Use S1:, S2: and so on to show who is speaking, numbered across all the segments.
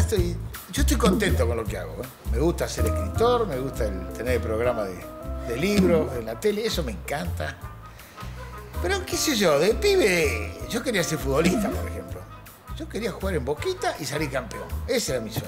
S1: yo estoy contento con lo que hago, ¿eh? Me gusta ser escritor, me gusta tener el programa de libros, de la tele, eso me encanta. Pero qué sé yo, de pibe, yo quería ser futbolista, por ejemplo. Yo quería jugar en Boquita y salir campeón. Ese era mi sueño.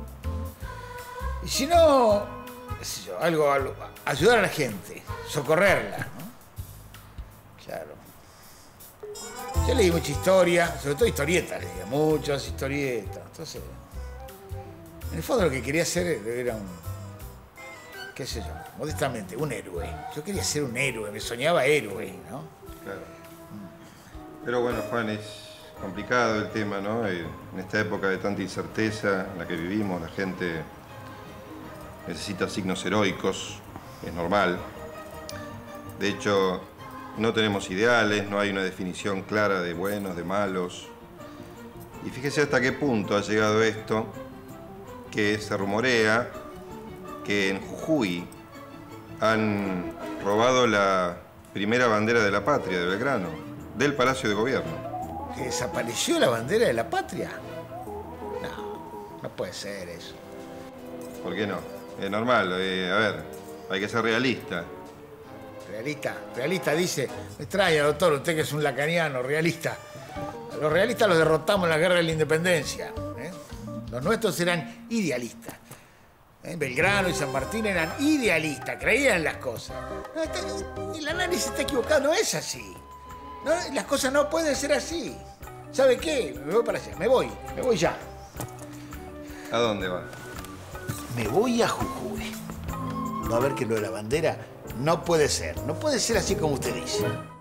S1: Y si no, qué sé yo, algo, ayudar a la gente, socorrerla, ¿no? Claro. Yo leí mucha historia, sobre todo historietas, leía muchas historietas. Entonces, en el fondo lo que quería hacer era qué sé yo, modestamente, un héroe. Yo quería ser un héroe, me soñaba héroe, ¿no?
S2: Claro. Pero bueno, Juan, es complicado el tema, ¿no? En esta época de tanta incerteza en la que vivimos, la gente necesita signos heroicos, es normal. De hecho, no tenemos ideales, no hay una definición clara de buenos, de malos. Y fíjese hasta qué punto ha llegado esto, que se rumorea que en Jujuy han robado la primera bandera de la patria de Belgrano, del Palacio de Gobierno.
S1: ¿Que desapareció la bandera de la patria? No, no puede ser eso.
S2: ¿Por qué no? Es normal, a ver, hay que ser realista.
S1: Realista dice, me extraña, doctor, usted que es un lacaniano, realista. A los realistas los derrotamos en la guerra de la independencia, ¿eh? Los nuestros eran idealistas. Belgrano y San Martín eran idealistas, creían en las cosas. El análisis está equivocado, no es así. No, las cosas no pueden ser así. ¿Sabe qué? Me voy para allá, me voy ya.
S2: ¿A dónde va?
S1: Me voy a Jujuy. Va a ver que lo de la bandera no puede ser así como usted dice.